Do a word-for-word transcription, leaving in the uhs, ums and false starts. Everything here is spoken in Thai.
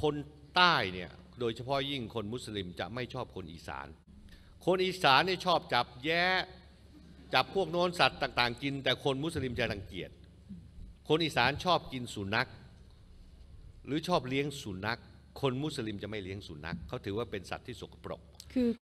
คนใต้เนี่ยโดยเฉพาะยิ่งคนมุสลิมจะไม่ชอบคนอีสานคนอีสานนี่ชอบจับแย้จับพวกโน้นสัตว์ต่างๆกินแต่คนมุสลิมจะรังเกียจคนอีสานชอบกินสุนัขหรือชอบเลี้ยงสุนัขคนมุสลิมจะไม่เลี้ยงสุนัขเขาถือว่าเป็นสัตว์ที่สกปรกคือ